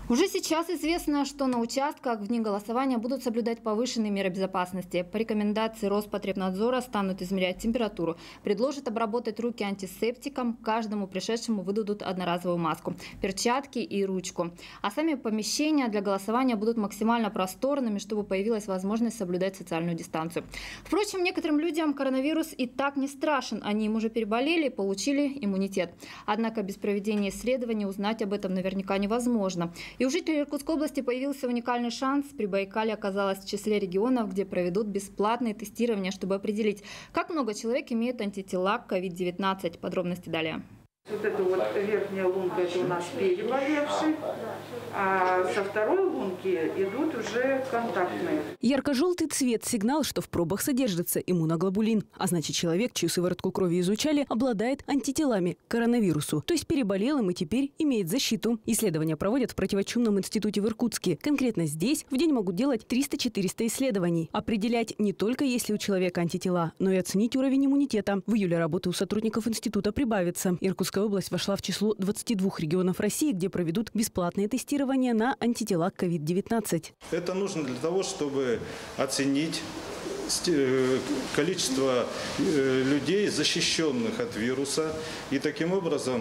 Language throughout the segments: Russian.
Уже сейчас известно, что на участках в дни голосования будут соблюдать повышенные меры безопасности. По рекомендации Роспотребнадзора станут измерять температуру, предложат обработать руки антисептиком, каждому пришедшему выдадут одноразовую маску, перчатки и ручку. А сами помещения для голосования будут максимально просторными, чтобы появилась возможность соблюдать социальную дистанцию. Впрочем, некоторым людям коронавирус и так не страшен. Они им уже переболели и получили иммунитет. Однако без проведения исследований узнать об этом наверняка невозможно. И у жителей Иркутской области появился уникальный шанс. Прибайкалье оказалось в числе регионов, где проведут бесплатные тестирования, чтобы определить, как много человек имеют антитела к COVID-19. Подробности далее. Вот эта вот верхняя лунка – это у нас переболевший, а со второй лунки идут уже контактные. Ярко-желтый цвет – сигнал, что в пробах содержится иммуноглобулин. А значит, человек, чью сыворотку крови изучали, обладает антителами к коронавирусу. То есть переболел им и теперь имеет защиту. Исследования проводят в противочумном институте в Иркутске. Конкретно здесь в день могут делать 300-400 исследований. Определять не только, есть ли у человека антитела, но и оценить уровень иммунитета. В июле работы у сотрудников института прибавится. Иркутская область вошла в число 22 регионов России, где проведут бесплатные тестирования на антитела к COVID-19. Это нужно для того, чтобы оценить количество людей, защищенных от вируса, и таким образом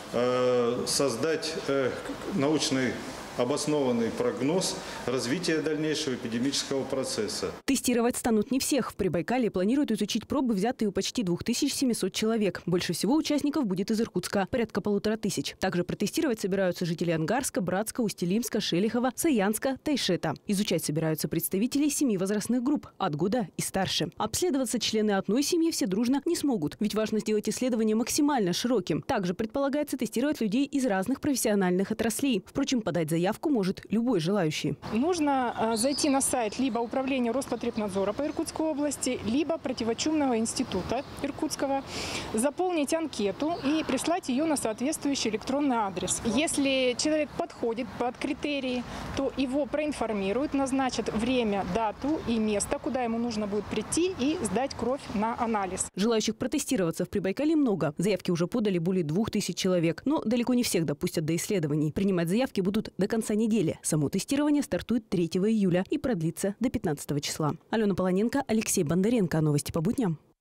создать научный обоснованный прогноз развития дальнейшего эпидемического процесса. Тестировать станут не всех. В Прибайкалье планируют изучить пробы, взятые у почти 2700 человек. Больше всего участников будет из Иркутска – порядка 1500. Также протестировать собираются жители Ангарска, Братска, Усть-Илимска, Шелихова, Саянска, Тайшета. Изучать собираются представители 7 возрастных групп – от года и старше. Обследоваться члены одной семьи все дружно не смогут, ведь важно сделать исследование максимально широким. Также предполагается тестировать людей из разных профессиональных отраслей. Впрочем, подать заявку может любой желающий. Нужно зайти на сайт либо управления Роспотребнадзора по Иркутской области, либо противочумного института Иркутского, заполнить анкету и прислать ее на соответствующий электронный адрес. Если человек подходит под критерии, то его проинформируют, назначат время, дату и место, куда ему нужно будет прийти и сдать кровь на анализ. Желающих протестироваться в Прибайкалье много. Заявки уже подали более 2000 человек. Но далеко не всех допустят до исследований. Принимать заявки будут до конца недели. Само тестирование стартует 3 июля и продлится до 15 числа. Алена Полоненко, Алексей Бондаренко. Новости по будням.